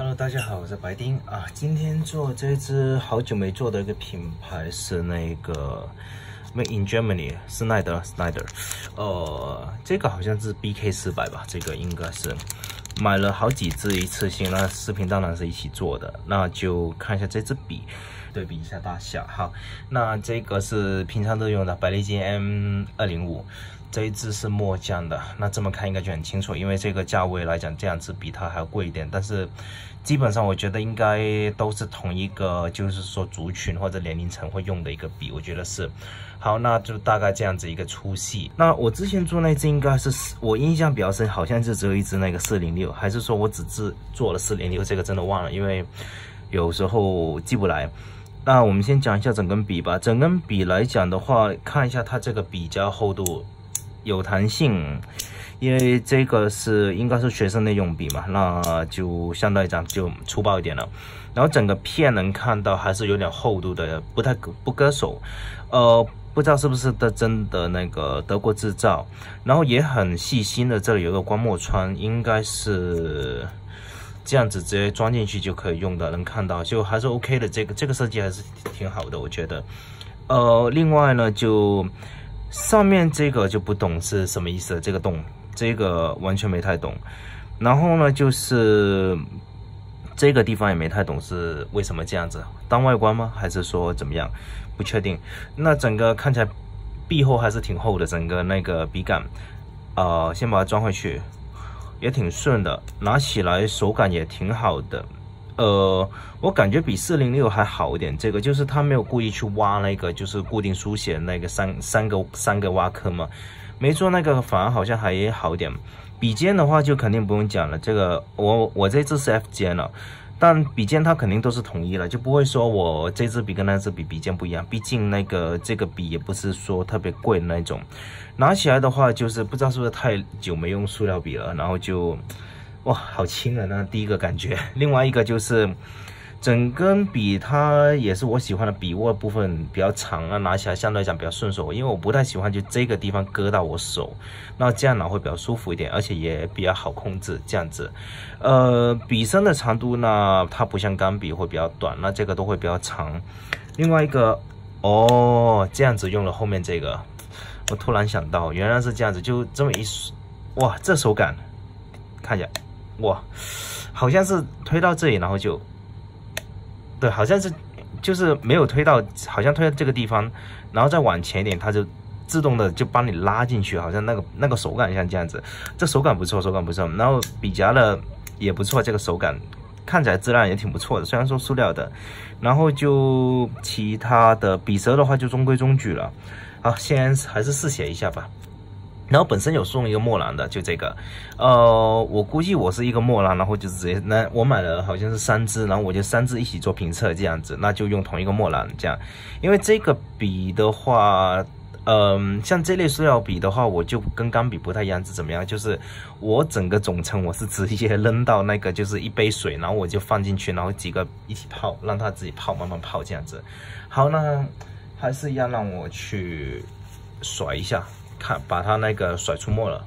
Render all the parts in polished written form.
Hello， 大家好，我是白丁啊。今天做这支好久没做的一个品牌是那个 Made in Germany， 施耐德。这个好像是 BK400吧，这个应该是买了好几支一次性，那视频当然是一起做的。那就看一下这支笔，对比一下大小。好，那这个是平常都用的百利金 M205。 这一支是墨浆的，那这么看应该就很清楚，因为这个价位来讲，这样子比它还要贵一点，但是基本上我觉得应该都是同一个，就是说族群或者年龄层会用的一个笔，我觉得是。好，那就大概这样子一个粗细。那我之前做那支应该是我印象比较深，好像就只有一支那个406，还是说我只做了406，这个真的忘了，因为有时候记不来。那我们先讲一下整根笔吧。整根笔来讲的话，看一下它这个笔夹厚度。有弹性，因为这个应该是学生内用笔嘛，那就相对来讲就粗暴一点了。然后整个片能看到还是有点厚度的，不割手。不知道是不是真的那个德国制造，然后也很细心的，这里有个光墨穿，应该是这样子直接装进去就可以用的，能看到就还是 OK 的。这个设计还是挺好的，我觉得。另外呢就。上面这个就不懂是什么意思，这个洞，这个完全没太懂。然后呢，就是这个地方也没太懂是为什么这样子，当外观吗？还是说怎么样？不确定。那整个看起来壁厚还是挺厚的，整个那个笔杆，先把它装回去，也挺顺的，拿起来手感也挺好的。我感觉比406还好一点，这个就是它没有故意去挖那个，就是固定书写那个三个挖坑嘛，没做那个反而好像还好一点。笔尖的话就肯定不用讲了，这个我这支是 F 尖了，但笔尖它肯定都是统一了，就不会说我这支笔跟那支笔尖不一样，毕竟这个笔也不是说特别贵的那种。拿起来的话就是不知道是不是太久没用塑料笔了，然后就。哇，好轻啊！那第一个感觉，另外一个就是整根笔它也是我喜欢的笔握部分比较长啊，拿起来相对来讲比较顺手，因为我不太喜欢就这个地方割到我手，那这样拿会比较舒服一点，而且也比较好控制这样子。笔身的长度呢，它不像钢笔会比较短，那这个都会比较长。另外一个这样子用了后面这个，我突然想到原来是这样子，就这么一哇，这手感看一下。哇，好像是推到这里，然后就，对，好像是就是没有推到，好像推到这个地方，然后再往前一点，它就自动的就帮你拉进去，好像那个手感像这样子，这手感不错，手感不错。然后笔夹的也不错，这个手感看起来质量也挺不错的，虽然说塑料的。然后就其他的笔舌的话就中规中矩了。好，先还是试写一下吧。然后本身有送一个墨篮的，就这个，我估计我是一个墨篮，然后就直接我买了好像是3支，然后我就3支一起做评测这样子，那就用同一个墨篮这样。因为这个笔的话，像这类塑料笔的话，我就跟钢笔不太一样，是怎么样？就是我整个总成我是直接扔到那个就是一杯水，然后我就放进去，然后几个一起泡，让它自己泡，慢慢泡这样子。好，那还是要让我去甩一下。看，把它那个甩出墨了，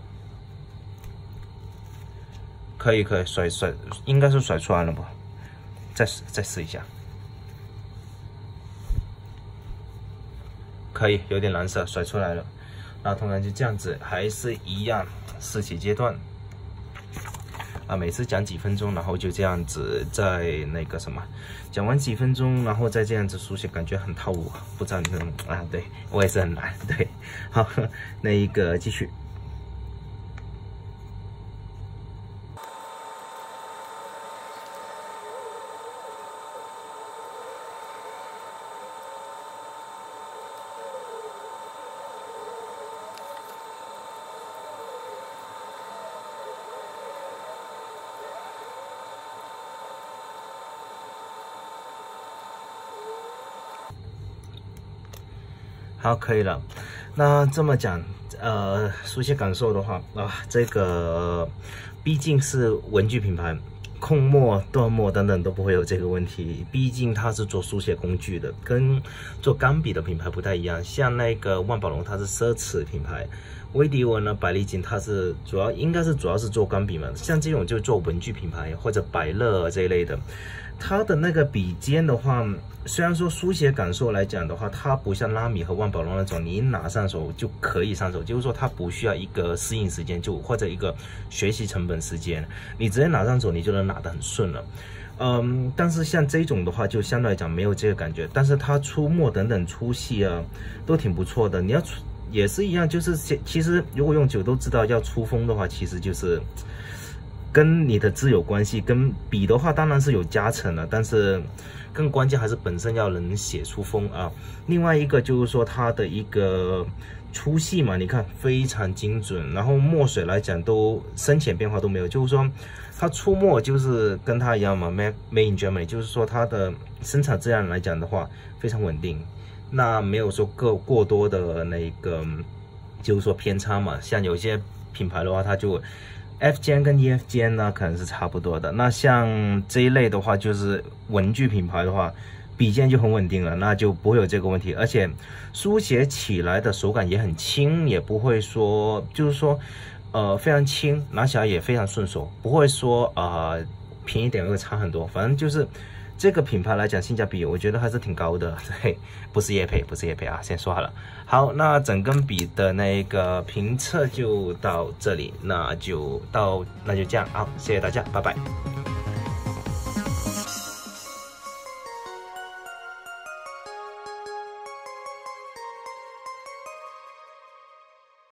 可以甩，应该是甩出来了吧？再试一下，可以，有点蓝色，甩出来了。然后通常就这样子，还是一样试写阶段。每次讲几分钟，然后就这样子在那个什么，讲完几分钟，然后再这样子书写，感觉很套路，不知道你们对我也是很难，对，好，那一个继续。好，可以了。那这么讲，书写感受的话，这个毕竟是文具品牌， 控墨、断墨等等都不会有这个问题，毕竟它是做书写工具的，跟做钢笔的品牌不太一样。像那个万宝龙，它是奢侈品牌；威迪文呢，百利金它是主要是做钢笔嘛。像这种就做文具品牌或者百乐这一类的，它的那个笔尖的话，虽然说书写感受来讲的话，它不像拉米和万宝龙那种，你一拿上手就可以上手，就是说它不需要一个适应时间，或者一个学习成本时间，你直接拿上手你就能拿得很顺了。但是像这种的话，就相对来讲没有这个感觉，但是它出墨等等粗细啊，都挺不错的。你要也是一样，就是其实如果用久都知道，要出风的话，其实就是跟你的字有关系，跟笔的话当然是有加成了，但是更关键还是本身要能写出风啊。另外一个就是说它的一个粗细嘛，你看非常精准，然后墨水来讲都深浅变化都没有，就是说它出墨就是跟它一样嘛 ，Made in Germany， 就是说它的生产质量来讲的话非常稳定，那没有说过多的那个就是说偏差嘛。像有些品牌的话，它就F 尖跟 EF 尖呢可能是差不多的。那像这一类的话，就是文具品牌的话，笔尖就很稳定了，那就不会有这个问题。而且书写起来的手感也很轻，也不会说就是说非常轻，拿起来也非常顺手，不会说便宜点会差很多。反正就是这个品牌来讲，性价比我觉得还是挺高的。对，不是业配啊，先说好了。好，那整根笔的那个评测就到这里，那就这样啊，谢谢大家，拜拜。